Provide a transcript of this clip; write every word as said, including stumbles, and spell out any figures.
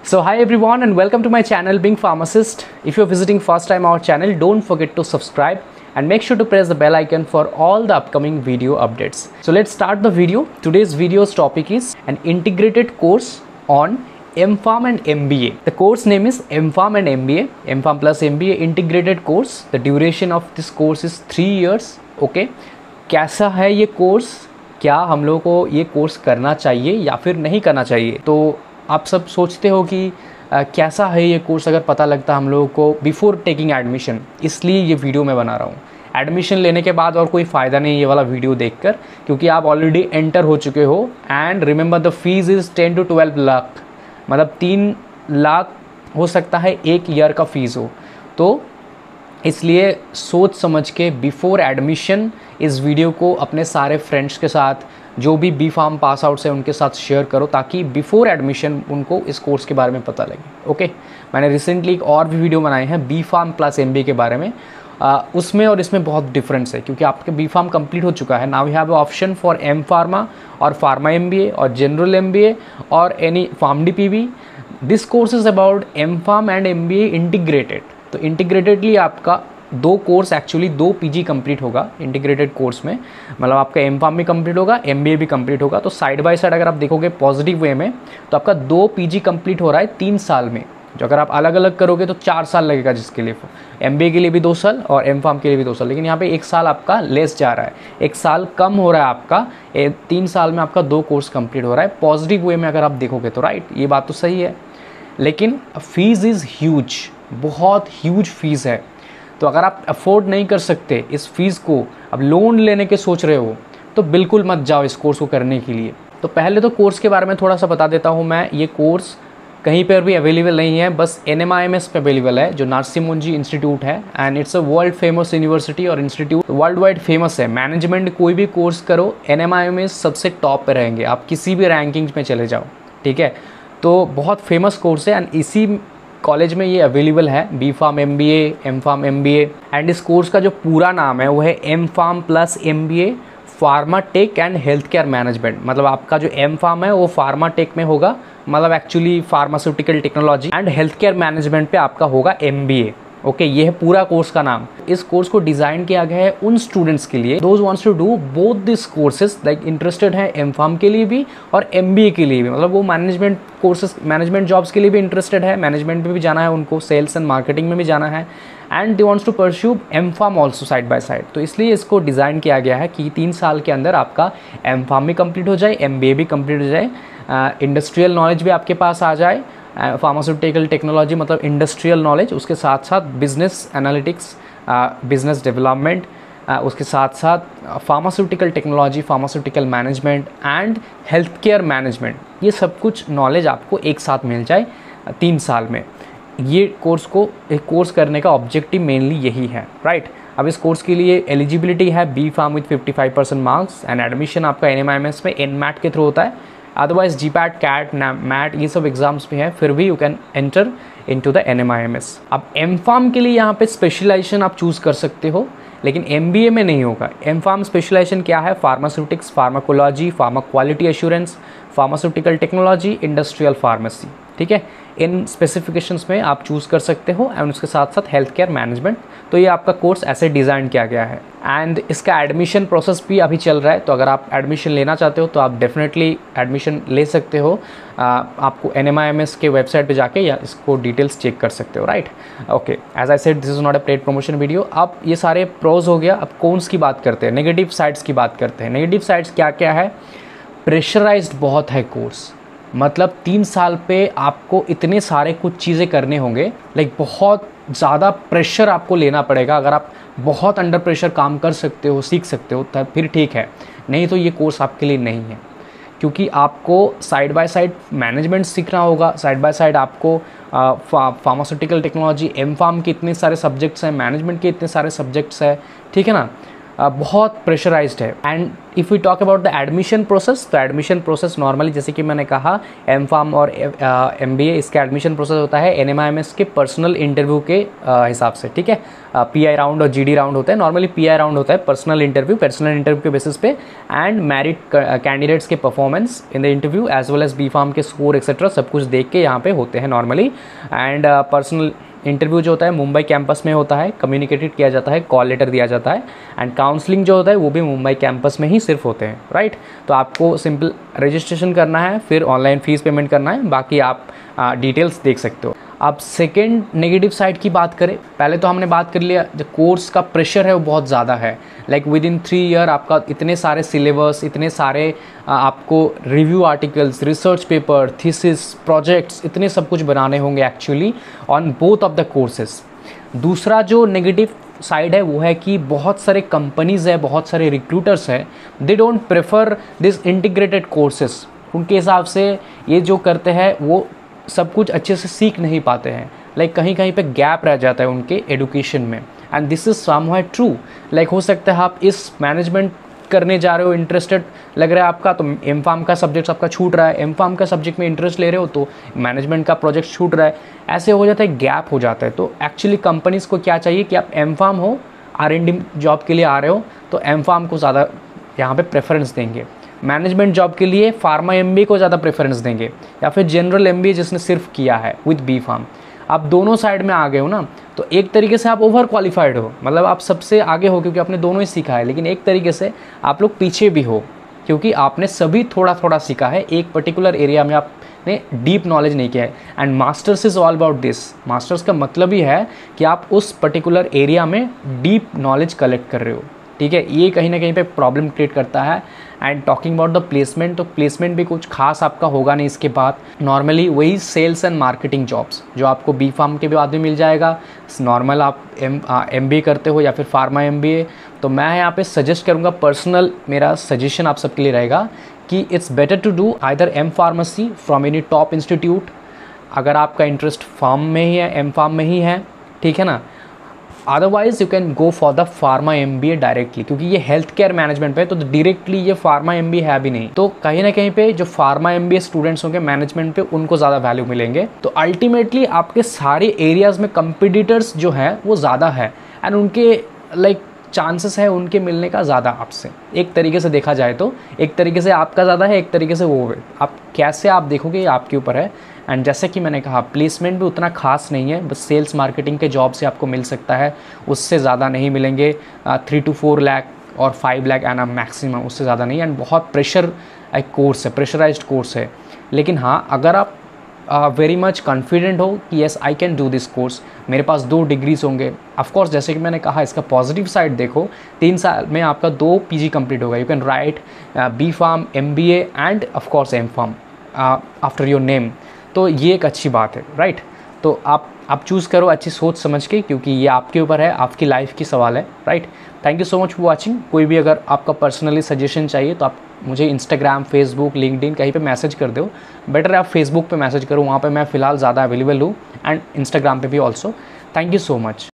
So hi everyone and welcome to my channel Being Pharmacist. If you're visiting first time our channel, don't forget to subscribe and make sure to press the bell icon for all the upcoming video updates. So let's start the video. Today's video's topic is an integrated course on M Pharm and M B A. The course name is M Pharm and M B A. M Pharm plus M B A integrated course. The duration of this course is three years. Okay. कैसा है ये course, क्या हम लोगों को ये course करना चाहिए या फिर नहीं करना चाहिए? तो आप सब सोचते हो कि आ, कैसा है ये कोर्स अगर पता लगता हम लोगों को बिफोर टेकिंग एडमिशन, इसलिए ये वीडियो मैं बना रहा हूँ। एडमिशन लेने के बाद और कोई फ़ायदा नहीं ये वाला वीडियो देखकर, क्योंकि आप ऑलरेडी एंटर हो चुके हो। And remember the fees is ten to twelve lakh, मतलब तीन लाख हो सकता है एक ईयर का फीस हो। तो इसलिए सोच समझ के बिफोर एडमिशन इस वीडियो को अपने सारे फ्रेंड्स के साथ, जो भी बी फार्म पास आउट्स है उनके साथ शेयर करो, ताकि बिफोर एडमिशन उनको इस कोर्स के बारे में पता लगे। ओके, मैंने रिसेंटली एक और भी वीडियो बनाए हैं B Pharm plus M B A के बारे में। आ, उसमें और इसमें बहुत डिफरेंस है, क्योंकि आपके बी फार्म कंप्लीट हो चुका है। Now we have option for M pharma और फार्मा एम बी ए और जनरल एम बी ए और any Pharm D P B. This course is about M Pharm and M B A integrated. तो integratedly आपका दो course, actually दो PG complete होगा integrated course में, मतलब आपका एम फार्म भी कंप्लीट होगा, एमबीए भी कंप्लीट होगा। तो साइड बाय साइड अगर आप देखोगे पॉजिटिव वे में, तो आपका दो पीजी कंप्लीट हो रहा है तीन साल में। जो अगर आप अलग अलग करोगे तो चार साल लगेगा, जिसके लिए एमबीए के लिए भी दो साल और एम फार्म के लिए भी दो साल। लेकिन यहाँ पे एक साल आपका लेस जा रहा है, एक साल कम हो रहा है आपका। तीन साल में आपका दो कोर्स कंप्लीट हो रहा है पॉजिटिव वे में अगर आप देखोगे तो। राइट, ये बात तो सही है, लेकिन फीस इज़ ह्यूज, बहुत ह्यूज फीस है। तो अगर आप अफोर्ड नहीं कर सकते इस फीस को, अब लोन लेने के सोच रहे हो, तो बिल्कुल मत जाओ इस कोर्स को करने के लिए। तो पहले तो कोर्स के बारे में थोड़ा सा बता देता हूँ मैं। ये कोर्स कहीं पर भी अवेलेबल नहीं है, बस N M I M S पे अवेलेबल है, जो नार्सी मुंजी इंस्टीट्यूट है। And it's a world famous university और इंस्टीट्यूट, वर्ल्ड वाइड फेमस है। मैनेजमेंट कोई भी कोर्स करो, N M I M S सबसे टॉप पे रहेंगे, आप किसी भी रैंकिंग में चले जाओ। ठीक है, तो बहुत फेमस कोर्स है। एंड इसी कॉलेज में ये अवेलेबल है, B Pharm M B A, M Pharm M B A. And इस कोर्स का जो पूरा नाम है वो है M Pharm plus M B A pharma tech and health care management. मतलब आपका जो एम फार्म है वो फार्मा टेक में होगा, मतलब actually pharmaceutical technology and health care management पे आपका होगा एम बी ए। ओके, ये है पूरा कोर्स का नाम। इस कोर्स को डिज़ाइन किया गया है उन स्टूडेंट्स के लिए, those wants to do both this courses, like interested है एम फार्म के लिए भी और एम बी ए के लिए भी। मतलब वो मैनेजमेंट कोर्सेज, मैनेजमेंट जॉब्स के लिए भी इंटरेस्टेड है, मैनेजमेंट में भी जाना है उनको, सेल्स एंड मार्केटिंग में भी जाना है, and they wants to pursue M Pharm also side by side. तो इसलिए इसको डिज़ाइन किया गया है कि तीन साल के अंदर आपका एम फार्म भी कंप्लीट हो जाए, एम बी ए भी कंप्लीट हो जाए, इंडस्ट्रियल नॉलेज भी आपके पास आ जाए, फार्मास्यूटिकल टेक्नोलॉजी मतलब इंडस्ट्रियल नॉलेज, उसके साथ साथ बिजनेस एनालिटिक्स, बिजनेस डेवलपमेंट, उसके साथ साथ pharmaceutical technology, pharmaceutical management and health care management. ये सब कुछ नॉलेज आपको एक साथ मिल जाए तीन साल में। ये कोर्स को एक कोर्स करने का ऑब्जेक्टिव मेनली यही है। राइट, अब इस कोर्स के लिए एलिजिबिलिटी है B Pharm with fifty five percent marks, and admission आपका N M I M S में एन मैट के थ्रू होता है। Otherwise G PAT, CAT, MAT ये सब एग्जाम्स भी हैं, फिर भी you can enter into the N M I M S. अब एम फार्म के लिए यहाँ पे स्पेशलाइजेशन आप चूज़ कर सकते हो, लेकिन एम बी ए में नहीं होगा। एम फार्म स्पेशलाइजेशन क्या है? Pharmaceutics, pharmacology, pharma quality assurance, pharmaceutical technology, industrial pharmacy. ठीक है, इन स्पेसिफिकेशंस में आप चूज़ कर सकते हो, एंड उसके साथ साथ हेल्थ केयर मैनेजमेंट। तो ये आपका कोर्स ऐसे डिज़ाइन किया गया है। एंड इसका एडमिशन प्रोसेस भी अभी चल रहा है, तो अगर आप एडमिशन लेना चाहते हो तो आप डेफिनेटली एडमिशन ले सकते हो। आ, आपको N M I M S के वेबसाइट पे जाके या इसको डिटेल्स चेक कर सकते हो। Right, okay, as I said this is not a paid promotion video. अब ये सारे प्रोज हो गया, अब कौन्स की बात करते हैं, नेगेटिव साइड्स की बात करते हैं। नेगेटिव साइड्स क्या क्या है? प्रेशराइज्ड बहुत है कोर्स, मतलब तीन साल पे आपको इतने सारे कुछ चीज़ें करने होंगे, लाइक बहुत ज़्यादा प्रेशर आपको लेना पड़ेगा। अगर आप बहुत अंडर प्रेशर काम कर सकते हो, सीख सकते हो, तब फिर ठीक है, नहीं तो ये कोर्स आपके लिए नहीं है। क्योंकि आपको साइड बाय साइड मैनेजमेंट सीखना होगा, साइड बाय साइड आपको फार्मास्यूटिकल टेक्नोलॉजी, एम फार्म के इतने सारे सब्जेक्ट्स हैं, मैनेजमेंट के इतने सारे सब्जेक्ट्स हैं। ठीक है ना, बहुत प्रेशराइज्ड है। And if we talk about the admission process, तो एडमिशन प्रोसेस नॉर्मली जैसे कि मैंने कहा एम फार्म और एम बी ए, इसका एडमिशन प्रोसेस होता है N M I M S के पर्सनल इंटरव्यू के हिसाब से, ठीक है। पी आई राउंड और जी डी राउंड होता है। नॉर्मली पी आई राउंड होता है पर्सनल इंटरव्यू, पर्सनल इंटरव्यू के बेसिस पे एंड मैरिट कैंडिडेट्स के performance in the interview as well as B Pharm के स्कोर एक्सेट्रा सब कुछ देख के यहाँ पे होते हैं नॉर्मली। एंड पर्सनल इंटरव्यू जो होता है मुंबई कैंपस में होता है, कम्युनिकेटेड किया जाता है, कॉल लेटर दिया जाता है। एंड काउंसलिंग जो होता है वो भी मुंबई कैंपस में ही सिर्फ होते हैं, राइट। तो आपको सिंपल रजिस्ट्रेशन करना है, फिर ऑनलाइन फीस पेमेंट करना है, बाकी आप डिटेल्स देख सकते हो। अब सेकेंड नेगेटिव साइड की बात करें, पहले तो हमने बात कर लिया जो कोर्स का प्रेशर है वो बहुत ज़्यादा है। Like within three year आपका इतने सारे सिलेबस, इतने सारे आपको review articles, research paper, thesis, projects, इतने सब कुछ बनाने होंगे actually on both of the courses. दूसरा जो नेगेटिव साइड है वो है कि बहुत सारे कंपनीज़ है, बहुत सारे रिक्रूटर्स है, they don't prefer this integrated courses. उनके हिसाब से ये जो करते हैं वो सब कुछ अच्छे से सीख नहीं पाते हैं। लाइक like कहीं कहीं पे गैप रह जाता है उनके एडुकेशन में। And this is somehow true. Like हो सकता है आप इस मैनेजमेंट करने जा रहे हो, इंटरेस्टेड लग रहा है आपका, तो एम फार्म का सब्जेक्ट आपका छूट रहा है, एम फार्म का सब्जेक्ट में इंटरेस्ट ले रहे हो तो मैनेजमेंट का प्रोजेक्ट छूट रहा है। ऐसे हो जाता है, गैप हो जाता है। तो एक्चुअली कंपनीज़ को क्या चाहिए कि आप एम फार्म हो, आर एन डी जॉब के लिए आ रहे हो तो एम फार्म को ज़्यादा यहाँ पे प्रेफरेंस देंगे। मैनेजमेंट जॉब के लिए फार्मा एम बी ए को ज़्यादा प्रेफरेंस देंगे, या फिर जनरल एम बी ए जिसने सिर्फ किया है विद बी फार्म। आप दोनों साइड में आ गए हो ना, तो एक तरीके से आप ओवर क्वालिफाइड हो, मतलब आप सबसे आगे हो क्योंकि आपने दोनों ही सीखा है। लेकिन एक तरीके से आप लोग पीछे भी हो क्योंकि आपने सभी थोड़ा थोड़ा सीखा है, एक पर्टिकुलर एरिया में आपने डीप नॉलेज नहीं किया है। And masters is all about this. Masters का मतलब ही है कि आप उस पर्टिकुलर एरिया में डीप नॉलेज कलेक्ट कर रहे हो, ठीक है। ये कहीं ना कहीं पे प्रॉब्लम क्रिएट करता है। And talking about the placement, तो प्लेसमेंट भी कुछ खास आपका होगा नहीं इसके बाद। नॉर्मली वही सेल्स एंड मार्केटिंग जॉब्स जो आपको बी फार्म के बाद में मिल जाएगा। नॉर्मल आप एम एम बी ए करते हो या फिर फार्मा एम बी ए, तो मैं यहाँ पे सजेस्ट करूँगा, पर्सनल मेरा सजेशन आप सबके लिए रहेगा कि it's better to do either M pharmacy from any top institute, अगर आपका इंटरेस्ट फार्म में ही है, एम फार्म में ही है, ठीक है ना। Otherwise you can go for the pharma M B A directly, क्योंकि ये हेल्थ केयर मैनेजमेंट पे है तो डायरेक्टली ये फार्मा एम बी ए है भी नहीं। तो कहीं ना कहीं पे जो pharma M B A students होंगे मैनेजमेंट पे, उनको ज़्यादा वैल्यू मिलेंगे। तो अल्टीमेटली आपके सारे एरियाज़ में कंपिटिटर्स जो है वो ज़्यादा है एंड उनके लाइक चांसेस है उनके मिलने का ज़्यादा आपसे। एक तरीके से देखा जाए तो एक तरीके से आपका ज़्यादा है, एक तरीके से वो है। आप कैसे आप देखोगे ये आपके ऊपर है। एंड जैसे कि मैंने कहा प्लेसमेंट भी उतना खास नहीं है, बस सेल्स मार्केटिंग के जॉब से आपको मिल सकता है, उससे ज़्यादा नहीं मिलेंगे। थ्री टू फोर लाख और फाइव लाख एंड मैक्सिमम, उससे ज़्यादा नहीं। एंड बहुत प्रेशर एक कोर्स है, प्रेशराइज्ड कोर्स है। लेकिन हाँ, अगर आप वेरी मच कॉन्फिडेंट हो कि yes I can do this course, मेरे पास दो डिग्रीज होंगे। ऑफकोर्स जैसे कि मैंने कहा इसका पॉजिटिव साइड देखो, तीन साल में आपका दो पीजी कंप्लीट होगा। You can write B Pharm, M B A and of course M Pharm after your name. तो ये एक अच्छी बात है, राइट। तो आप आप चूज़ करो अच्छी सोच समझ के, क्योंकि ये आपके ऊपर है, आपकी लाइफ की सवाल है, right. Thank you so much for watching. कोई भी अगर आपका पर्सनली सजेशन चाहिए तो आप मुझे इंस्टाग्राम, फेसबुक, लिंक्डइन कहीं पे मैसेज कर दो। बेटर है आप फेसबुक पे मैसेज करो, वहाँ पे मैं फ़िलहाल ज़्यादा अवेलेबल हूँ, एंड इंस्टाग्राम पे भी also. Thank you so much.